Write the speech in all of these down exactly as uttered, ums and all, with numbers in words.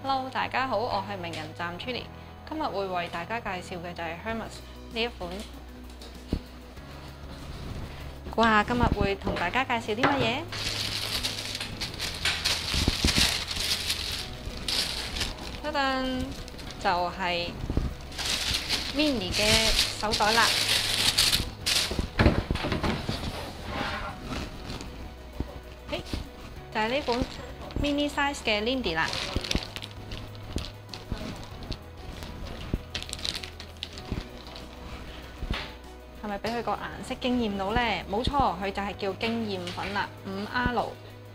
Hello， 大家好，我係名人站 Chilly， 今日會為大家介紹嘅就係 Hermes 呢一款。哇！今日會同大家介紹啲乜嘢？等等，就係 mini 嘅手袋啦。誒，就係呢款 mini size 嘅 Lindy 啦。係咪俾佢個顏色驚豔到呢？冇錯，佢就係叫驚豔粉啦，五 R，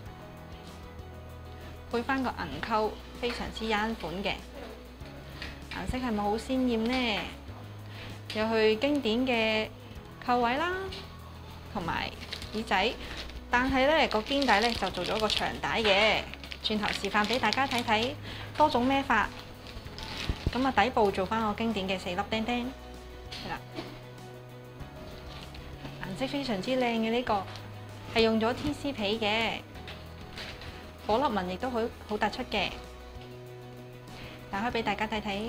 配翻個銀扣，非常之啱款嘅。顏色係咪好鮮豔呢？有佢經典嘅扣位啦，同埋耳仔，但係呢個肩帶呢就做咗個長帶嘅。轉頭示範俾大家睇睇多種孭法。咁啊，底部做翻個經典嘅四粒釘釘，係啦。顏色非常之靚嘅，呢個係用咗 T C 皮嘅，火粒紋亦都好好突出嘅。打開俾大家睇睇。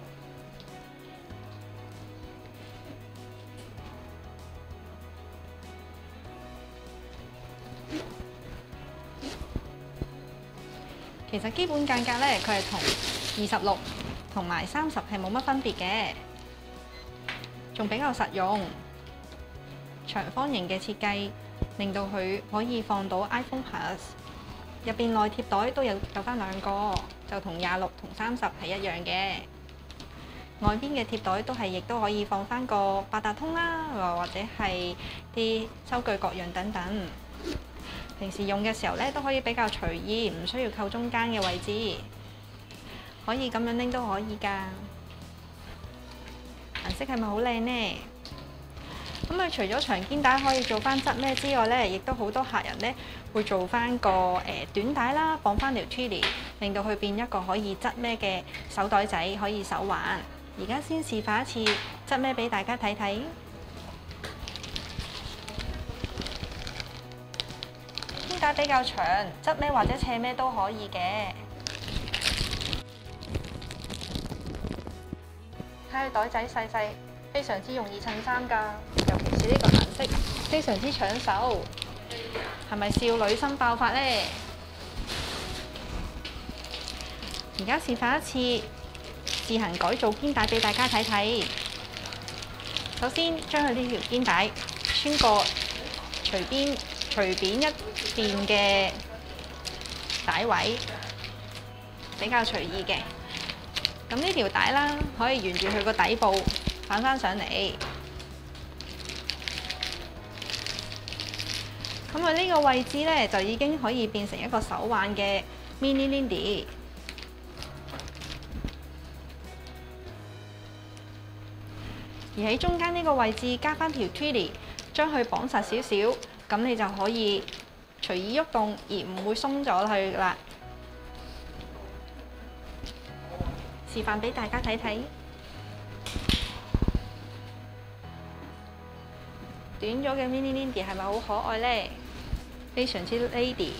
其實基本間隔呢，佢係同二十六同埋三十係冇乜分別嘅，仲比較實用。長方形嘅設計，令到佢可以放到 iPhone Plus， 入邊內貼袋都有有翻兩個，就同廿六同三十係一樣嘅。外邊嘅貼袋都係亦都可以放翻個八達通啦，或者係啲收據各樣等等。平時用嘅時候咧，都可以比較隨意，唔需要扣中間嘅位置，可以咁樣拎都可以㗎。顏色係咪好靚呢？咁佢除咗長肩帶可以做翻側孭之外咧，亦都好多客人咧會做翻個誒短帶啦，綁翻條 Chilly， 令到佢變一個可以側孭嘅手袋仔，可以手環。而家先示範一次側孭俾大家睇睇。肩帶比較長，側孭或者斜孭都可以嘅。睇佢袋仔細細，非常之容易襯衫㗎。尤其是呢個顏色，非常之搶手。係咪少女心爆發呢？而家示範一次自行改造肩帶俾大家睇睇。首先將佢呢條肩帶穿過隨邊隨便一邊嘅帶位，比較隨意嘅。咁呢條帶啦，可以沿住佢個底部反翻上嚟。咁佢呢個位置呢，就已經可以變成一個手環嘅 mini Lindy。而喺中間呢個位置加翻條 Chilly， 將佢綁實少少，咁你就可以隨意喐動，而唔會鬆咗去啦。示範俾大家睇睇。短咗嘅 mini Lindy 係咪好可愛呢？非常之 lady，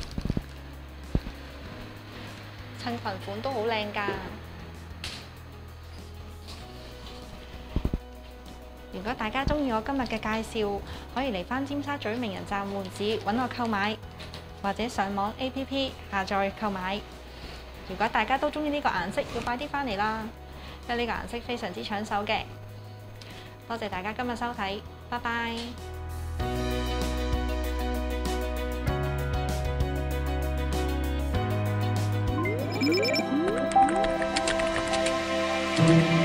襯裙款都好靚㗎。如果大家中意我今日嘅介紹，可以嚟返尖沙咀名人站門市揾我購買，或者上網 A P P 下載購買。如果大家都中意呢個顏色，要快啲返嚟啦，因為呢個顏色非常之搶手嘅。多謝大家今日收睇，拜拜。嗯